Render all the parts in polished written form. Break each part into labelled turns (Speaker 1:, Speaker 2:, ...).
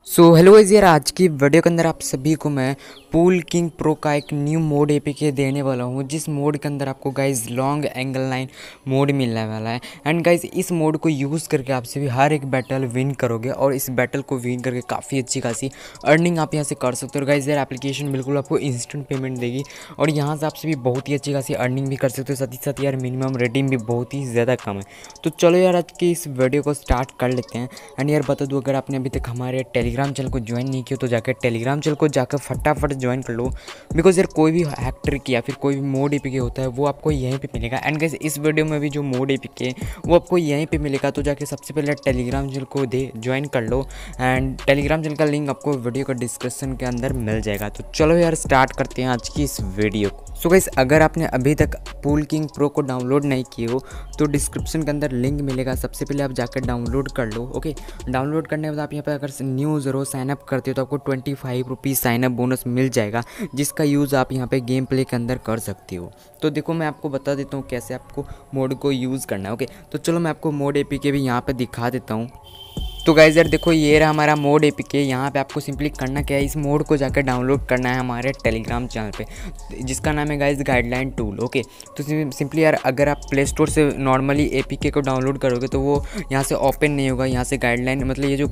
Speaker 1: Hello guys यार, आज की वीडियो के अंदर आप सभी को मैं पूल किंग प्रो का एक न्यू मोड एपीके देने वाला हूँ, जिस मोड के अंदर आपको guys long angle line mode मिलने वाला है। एंड गाइस इस मोड को यूज़ करके आप सभी हर एक बैटल विन करोगे और इस बैटल को विन करके काफ़ी अच्छी खासी अर्निंग आप यहाँ से कर सकते हो। गाइस यार एप्लीकेशन बिल्कुल आपको इंस्टेंट पेमेंट देगी और यहाँ से आप सभी बहुत ही अच्छी खासी अर्निंग भी कर सकते हो। साथ ही साथ यार मिनिमम रेटिंग भी बहुत ही ज़्यादा कम है। तो चलो यार आज की इस वीडियो को स्टार्ट कर लेते हैं। एंड यार बता दूँ, अगर आपने अभी तक हमारे टेलीग्राम चैनल को ज्वाइन नहीं किया तो जाकर टेलीग्राम चैनल को जाकर फटाफट ज्वाइन कर लो। बिकॉज यार कोई भी हैक ट्रिक या फिर कोई भी मोड एपीके होता है वो आपको यहीं पे मिलेगा। एंड गाइस इस वीडियो में भी जो मोड एपीके वो आपको यहीं पे मिलेगा। तो जाके सबसे पहले टेलीग्राम चैनल को ज्वाइन कर लो एंड टेलीग्राम चैनल का लिंक आपको वीडियो का डिस्क्रिप्शन के अंदर मिल जाएगा। तो चलो यार स्टार्ट करते हैं आज की इस वीडियो को। सो गाइस अगर आपने अभी तक पूल किंग प्रो को डाउनलोड नहीं किए हो तो डिस्क्रिप्शन के अंदर लिंक मिलेगा, सबसे पहले आप जाकर डाउनलोड कर लो। ओके, डाउनलोड करने के बाद आप यहाँ पे अगर न्यू यूज़र हो साइनअप करते हो तो आपको 25 रुपीज़ साइनअप बोनस मिल जाएगा, जिसका यूज़ आप यहाँ पे गेम प्ले के अंदर कर सकते हो। तो देखो मैं आपको बता देता हूँ कैसे आपको मोड को यूज़ करना है। ओके, तो चलो मैं आपको मोड एपीके भी यहाँ पर दिखा देता हूँ। तो गाइस यार देखो ये रहा हमारा मोड एपीके। यहाँ पे आपको सिंपली करना क्या है, इस मोड को जाकर डाउनलोड करना है हमारे टेलीग्राम चैनल पे, जिसका नाम है गाइस गाइडलाइन टूल। ओके, तो सिंपली यार अगर आप प्ले स्टोर से नॉर्मली एपीके को डाउनलोड करोगे तो वो यहाँ से ओपन नहीं होगा। यहाँ से गाइडलाइन मतलब ये जो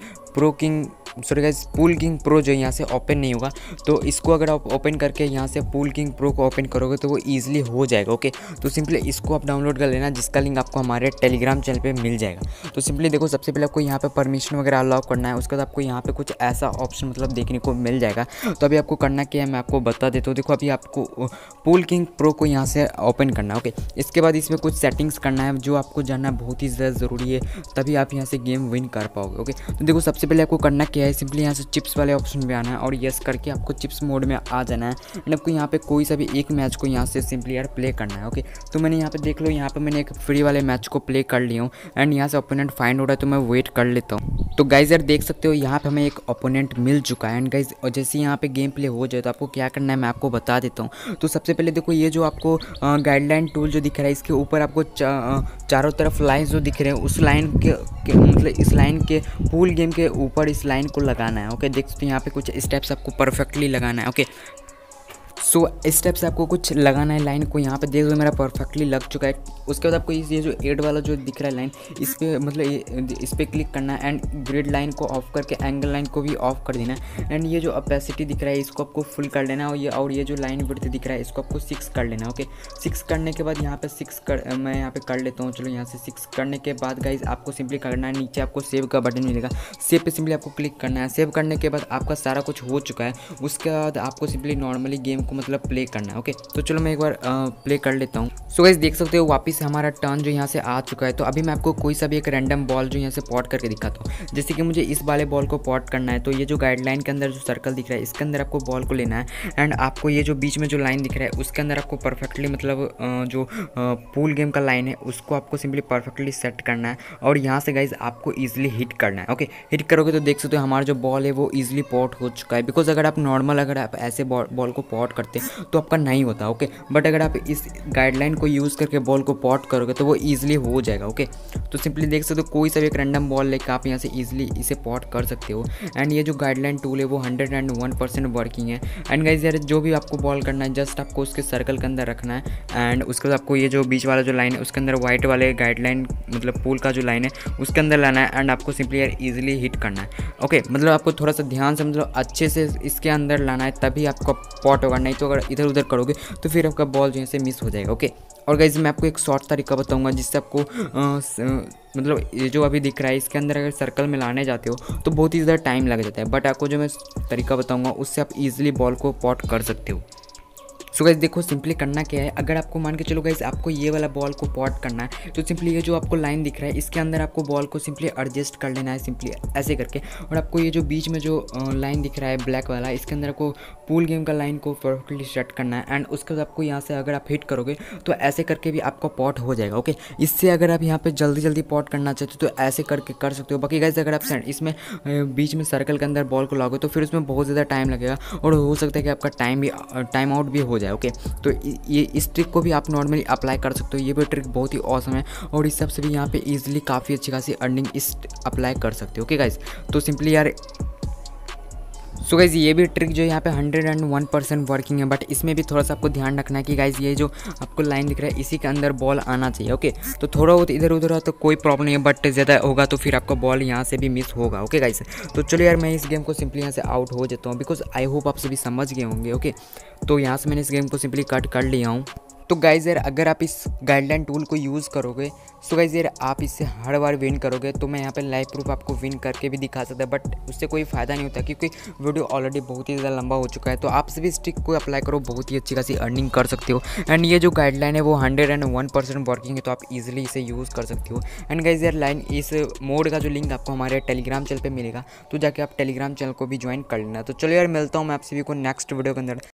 Speaker 1: पूल किंग प्रो जो यहाँ से ओपन नहीं होगा। तो इसको अगर आप ओपन करके यहाँ से पूल किंग प्रो को ओपन करोगे तो वो ईजिली हो जाएगा। ओके, तो सिंपली इसको आप डाउनलोड कर लेना, जिसका लिंक आपको हमारे टेलीग्राम चैनल पे मिल जाएगा। तो सिंपली देखो सबसे पहले आपको यहाँ पे परमिशन वगैरह अलाउ करना है, उसके बाद आपको यहाँ पे कुछ ऐसा ऑप्शन मतलब देखने को मिल जाएगा। तो अभी आपको करना क्या है मैं आपको बता देता हूँ। देखो अभी आपको पूल किंग प्रो को यहाँ से ओपन करना है। ओके, इसके बाद इसमें कुछ सेटिंग्स करना है जो आपको जानना बहुत ही ज़्यादा ज़रूरी है, तभी आप यहाँ से गेम विन कर पाओगे। ओके, तो देखो सबसे पहले आपको करना क्या है, सिंपली यहाँ से चिप्स वाले ऑप्शन पे आना है और यस करके आपको चिप्स मोड में आ जाना है। एंड आपको यहाँ पे कोई सा भी एक मैच को यहाँ से सिंपली यार प्ले करना है। ओके, तो मैंने यहाँ पे देख लो, यहाँ पे मैंने एक फ्री वाले मैच को प्ले कर लिया हूँ एंड यहाँ से ओपोनेंट फाइंड हो रहा है, तो मैं वेट कर लेता हूँ। तो गाइज यार देख सकते हो यहाँ पे हमें एक ओपोनेंट मिल चुका है। एंड गाइज और जैसे यहाँ पे गेम प्ले हो जाए तो आपको क्या करना है मैं आपको बता देता हूँ। तो सबसे पहले देखो ये जो आपको गाइडलाइन टूल जो दिख रहा है, इसके ऊपर आपको चारों तरफ लाइन जो दिख रहे हैं उस लाइन के मतलब इस लाइन के पूल गेम के ऊपर इस लाइन को लगाना है। ओके, देख सकते हो यहाँ पे कुछ स्टेप्स आपको परफेक्टली लगाना है। ओके, सो स्टेप से आपको कुछ लगाना है लाइन को। यहाँ पे देख लो मेरा परफेक्टली लग चुका है। उसके बाद आपको ये जो एड वाला जो दिख रहा है लाइन, इस पर मतलब इस पर क्लिक करना है एंड ग्रिड लाइन को ऑफ करके एंगल लाइन को भी ऑफ कर देना है। एंड ये जो अपेसिटी दिख रहा है इसको आपको फुल कर लेना है और ये जो लाइन विड्थ दिख रहा है इसको आपको 6 कर लेना है। ओके, 6 करने के बाद यहाँ पे मैं यहाँ पे कर लेता हूँ। चलो यहाँ से 6 करने के बाद गाइज आपको सिंपली करना है, नीचे आपको सेव का बटन मिलेगा, सेव पे सिंपली आपको क्लिक करना है। सेव करने के बाद आपका सारा कुछ हो चुका है। उसके बाद आपको सिंपली नॉर्मली गेम को मतलब प्ले करना है। ओके, तो चलो मैं एक बार प्ले कर लेता हूँ। सो गाइस देख सकते हो वापस हमारा टर्न जो यहाँ से आ चुका है। तो अभी मैं आपको कोई सा भी एक रैंडम बॉल जो यहाँ से पॉट करके दिखाता हूँ। जैसे कि मुझे इस वाले बॉल को पॉट करना है, तो ये जो गाइडलाइन के अंदर जो सर्कल दिख रहा है इसके अंदर आपको बॉल को लेना है एंड आपको ये जो बीच में जो लाइन दिख रहा है उसके अंदर आपको परफेक्टली मतलब जो पूल गेम का लाइन है उसको आपको सिंपली परफेक्टली सेट करना है और यहाँ से गाइज आपको ईजिली हिट करना है। ओके, हिट करोगे तो देख सकते हो हमारा जो बॉल है वो ईजिली पॉट हो चुका है। बिकॉज अगर आप नॉर्मल अगर आप ऐसे बॉल को पॉट करते तो आपका नहीं होता। ओके, बट अगर आप इस गाइडलाइन को यूज़ करके बॉल को पॉट करोगे तो वो ईजिली हो जाएगा। ओके, तो सिंपली देख सकते हो कोई सा भी एक रैंडम बॉल लेकर आप यहाँ से ईजिली इसे पॉट कर सकते हो। एंड ये जो गाइडलाइन टूल है वो 101% वर्किंग है। एंड गाइज यार जो भी आपको बॉल करना है जस्ट आपको उसके सर्कल के अंदर रखना है एंड उसके बाद आपको ये जो बीच वाला जो लाइन है उसके अंदर व्हाइट वाले गाइडलाइन मतलब पूल का जो लाइन है उसके अंदर लाना है एंड आपको सिंपली यार ईजिली हिट करना है। ओके, मतलब आपको थोड़ा सा ध्यान से मतलब अच्छे से इसके अंदर लाना है तभी आपका पॉट होगा, नहीं तो अगर इधर उधर करोगे तो फिर आपका बॉल जो है मिस हो जाएगा। ओके, और गाइज मैं आपको एक शॉर्ट तरीका बताऊंगा जिससे आपको मतलब ये जो अभी दिख रहा है इसके अंदर अगर सर्कल में लाने जाते हो तो बहुत ही ज़्यादा टाइम लग जाता है, बट आपको जो मैं तरीका बताऊंगा उससे आप इजीली बॉल को पॉट कर सकते हो। सो गाइस देखो सिंपली करना क्या है, अगर आपको मान के चलो गाइस आपको ये वाला बॉल को पॉट करना है तो सिंपली ये जो आपको लाइन दिख रहा है इसके अंदर आपको बॉल को सिंपली एडजस्ट कर लेना है सिंपली ऐसे करके। और आपको ये जो बीच में जो लाइन दिख रहा है ब्लैक वाला इसके अंदर आपको पूल गेम का लाइन को परफेक्टली सेट करना है एंड उसके बाद आपको यहाँ से अगर आप हिट करोगे तो ऐसे करके भी आपका पॉट हो जाएगा। ओके, इससे अगर आप यहाँ पे जल्दी जल्दी पॉट करना चाहते हो तो ऐसे करके कर सकते हो। बाकी गाइस अगर आप इसमें बीच में सर्कल के अंदर बॉल को लाओगे तो फिर उसमें बहुत ज़्यादा टाइम लगेगा और हो सकता है कि आपका टाइम आउट भी हो जाए। ओके, तो ये इस ट्रिक को भी आप नॉर्मली अप्लाई कर सकते हो। ये भी ट्रिक बहुत ही ऑसम है और इस सब से भी यहाँ पे इजीली काफ़ी अच्छी खासी अर्निंग इस अप्लाई कर सकते हो। ओके गाइस, तो सिंपली यार सो गाइज़ ये भी ट्रिक जो यहाँ पे 101% वर्किंग है, बट इसमें भी थोड़ा सा आपको ध्यान रखना है कि गाइज़ ये जो आपको लाइन दिख रहा है इसी के अंदर बॉल आना चाहिए। ओके, तो थोड़ा बहुत इधर उधर हो तो कोई प्रॉब्लम नहीं है, बट ज़्यादा होगा तो फिर आपका बॉल यहाँ से भी मिस होगा। ओके गाइज़, तो चलो यार मैं इस गेम को सिंपली यहाँ से आउट हो जाता हूँ, बिकॉज आई होप आप सभी समझ गए होंगे। ओके, तो यहाँ से मैंने इस गेम को सिंपली कट कर लिया हूँ। तो गाइज़ यार अगर आप इस गाइडलाइन टूल को यूज़ करोगे सो गाइज़ यार आप इससे हर बार विन करोगे। तो मैं यहाँ पे लाइव प्रूफ आपको विन करके भी दिखा सकता है, बट उससे कोई फ़ायदा नहीं होता क्योंकि वीडियो ऑलरेडी बहुत ही ज़्यादा लंबा हो चुका है। तो आप सभी इस ट्रिक को अप्लाई करो, बहुत ही अच्छी खासी अर्निंग कर सकते हो। एंड ये जो गाइडलाइन है वो 101% वर्किंग है, तो आप इजीली इसे यूज़ कर सकते हो। एंड गाइज़ यार लाइन इस मोड का जो लिंक आपको हमारे टेलीग्राम चैनल पर मिलेगा, तो जाके आप टेलीग्राम चैनल को भी ज्वाइन कर लेना। तो चलो यार मिलता हूँ मैं आप सभी को नेक्स्ट वीडियो के अंदर।